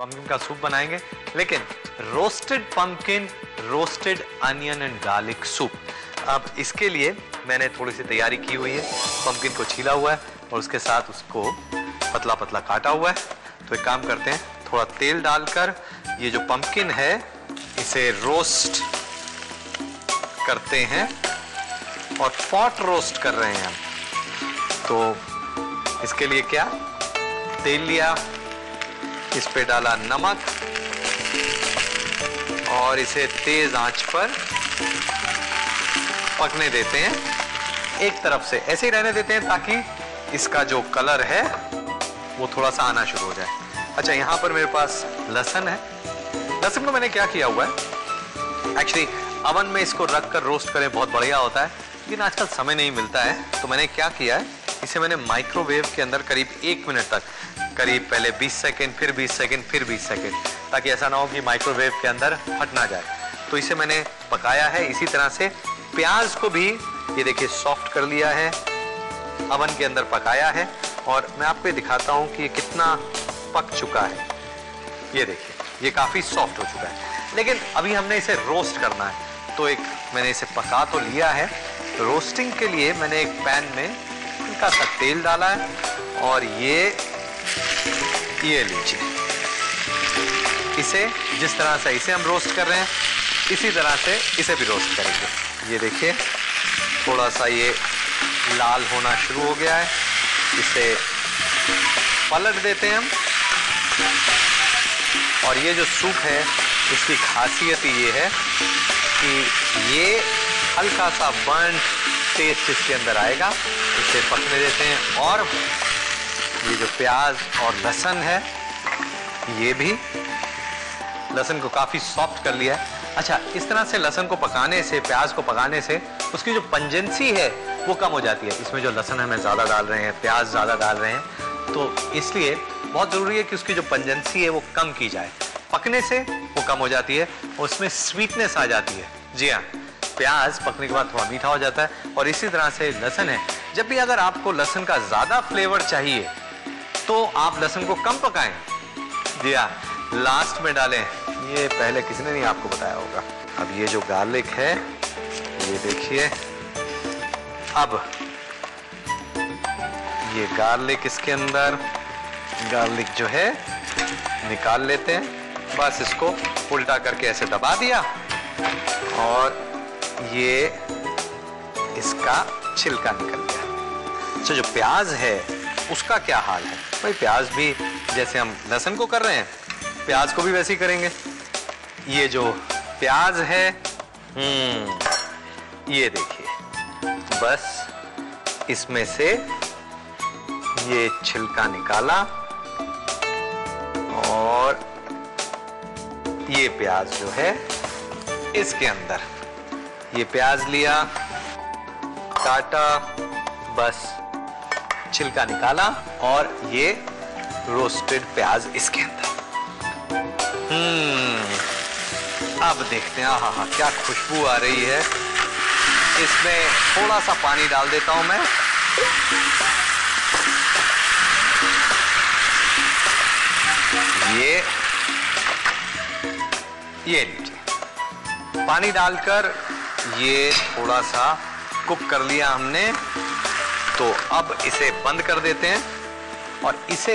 Pumpkin का soup बनाएंगे, लेकिन roasted pumpkin, roasted onion and garlic soup. अब इसके लिए मैंने थोड़ी सी तैयारी की हुई है। पंपकिन को छीला हुआ है और उसके साथ उसको पतला पतला काटा हुआ है। तो एक काम करते हैं, थोड़ा तेल डालकर ये जो पंपकिन है इसे रोस्ट करते हैं और पॉट रोस्ट कर रहे हैं हम। तो इसके लिए क्या, तेल लिया, इस पे डाला नमक और इसे तेज आंच पर पकने देते हैं। एक तरफ से ऐसे ही रहने देते हैं ताकि इसका जो कलर है वो थोड़ा सा आना शुरू हो जाए। अच्छा, यहाँ पर मेरे पास लहसुन है। लहसुन को मैंने क्या किया हुआ है, एक्चुअली अवन में इसको रख कर रोस्ट करें बहुत बढ़िया होता है, लेकिन आजकल समय नहीं मिलता है। तो मैंने क्या किया है, इसे मैंने माइक्रोवेव के अंदर करीब 1 मिनट तक, करीब पहले 20 सेकेंड, फिर 20 सेकेंड, फिर 20 सेकेंड, ताकि ऐसा ना हो कि माइक्रोवेव के अंदर फट ना जाए। तो इसे मैंने पकाया है। इसी तरह से प्याज को भी ये देखिए सॉफ्ट कर लिया है, अवन के अंदर पकाया है और मैं आपको दिखाता हूँ कि ये कितना पक चुका है। ये देखिए, ये काफी सॉफ्ट हो चुका है, लेकिन अभी हमने इसे रोस्ट करना है। तो एक मैंने इसे पका तो लिया है। रोस्टिंग के लिए मैंने एक पैन में हल्का सा तेल डाला है और ये लीजिए, इसे जिस तरह से इसे हम रोस्ट कर रहे हैं इसी तरह से इसे भी रोस्ट करेंगे। ये देखिए थोड़ा सा ये लाल होना शुरू हो गया है, इसे पलट देते हैं हम। और ये जो सूप है इसकी खासियत ये है कि ये हल्का सा बर्न टेस्ट इसके अंदर आएगा। इसे पकने देते हैं और ये जो प्याज और लहसुन है, ये भी लहसुन को काफी सॉफ्ट कर लिया है। अच्छा, इस तरह से लहसुन को पकाने से, प्याज को पकाने से उसकी जो पंजेंसी है वो कम हो जाती है। इसमें जो लहसुन हमें ज्यादा डाल रहे हैं, प्याज ज्यादा डाल रहे हैं, तो इसलिए बहुत जरूरी है कि उसकी जो पंजेंसी है वो कम की जाए। पकने से वो कम हो जाती है और उसमें स्वीटनेस आ जाती है। जी हाँ, प्याज पकने के बाद थोड़ा मीठा हो जाता है और इसी तरह से लहसुन है। जब भी अगर आपको लहसुन का ज्यादा फ्लेवर चाहिए तो आप लहसुन को कम पकाएं। जी हाँ, लास्ट में डालें। ये पहले किसी ने नहीं आपको बताया होगा। अब ये जो गार्लिक है, ये देखिए, अब ये गार्लिक इसके अंदर, गार्लिक जो है निकाल लेते हैं। बस इसको उल्टा करके ऐसे दबा दिया और ये इसका छिलका निकल गया। अच्छा, जो प्याज है उसका क्या हाल है भाई? प्याज भी जैसे हम लहसुन को कर रहे हैं, प्याज को भी वैसे ही करेंगे। ये जो प्याज है, ये देखिए, बस इसमें से ये छिलका निकाला और ये प्याज जो है इसके अंदर, ये प्याज लिया, काटा, बस छिलका निकाला और ये रोस्टेड प्याज इसके अंदर। अब देखते हैं, हाँ, क्या खुशबू आ रही है। इसमें थोड़ा सा पानी डाल देता हूं मैं। ये लीजिए, पानी डालकर ये थोड़ा सा कुक कर लिया हमने। तो अब इसे बंद कर देते हैं और इसे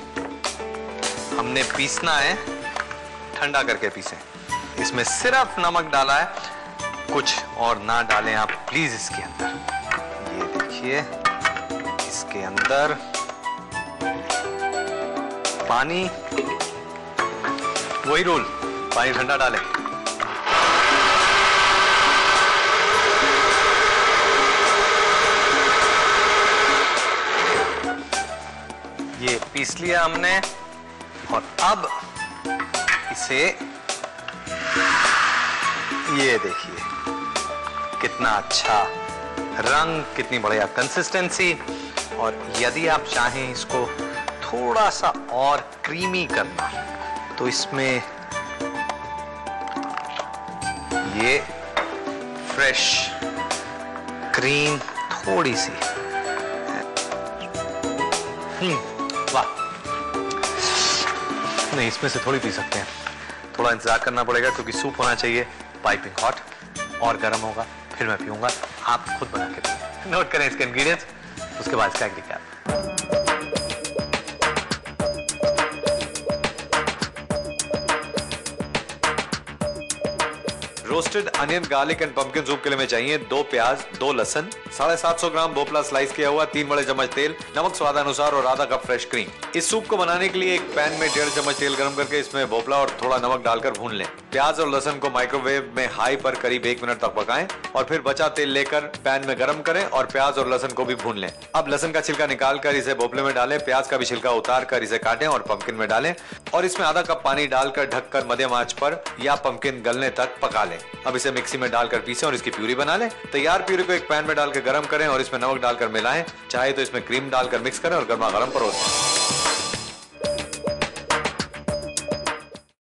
हमने पीसना है, ठंडा करके पीसें। इसमें सिर्फ नमक डाला है, कुछ और ना डालें आप प्लीज इसके अंदर। ये देखिए, इसके अंदर पानी, वही रूल, पानी ठंडा डालें। ये पीस लिया हमने और अब इसे, ये देखिए कितना अच्छा रंग, कितनी बढ़िया कंसिस्टेंसी। और यदि आप चाहें इसको थोड़ा सा और क्रीमी करना तो इसमें ये फ्रेश क्रीम थोड़ी सी, वाह, नहीं, इसमें से थोड़ी पी सकते हैं, थोड़ा इंतजार करना पड़ेगा क्योंकि सूप होना चाहिए पाइपिंग हॉट और गर्म होगा, फिर मैं पीऊंगा। आप खुद बना के पिए। नोट करें इसके इंग्रेडिएंट्स, उसके बाद इसका एग्रीकैप। Roasted onion, garlic and pumpkin soup के लिए में चाहिए 2 प्याज, 2 लहसुन, 750 ग्राम भोपला स्लाइस किया हुआ, 3 बड़े चम्मच तेल, नमक स्वादानुसार और आधा कप फ्रेश क्रीम। इस सूप को बनाने के लिए एक पैन में 1.5 चम्मच तेल गर्म करके इसमें भोपला और थोड़ा नमक डालकर भून लें। प्याज और लहसुन को माइक्रोवेव में हाई पर करीब 1 मिनट तक पकाएं और फिर बचा तेल लेकर पैन में गर्म करें और प्याज और लहसुन को भी भून लें। अब लहसुन का छिलका निकालकर इसे भोपले में डालें, प्याज का भी छिलका उतार कर इसे काटें और पंपकिन में डालें और इसमें आधा कप पानी डालकर ढककर मध्यम आंच पर या पंपकिन गलने तक पका लें। अब इसे मिक्सी में डालकर पीसें और इसकी प्यूरी बना लें। तैयार प्यूरी को एक पैन में डालकर गर्म करें और इसमें नमक डालकर मिलाएं। चाहे तो इसमें क्रीम डालकर मिक्स करें और गर्मा गर्म परोसें।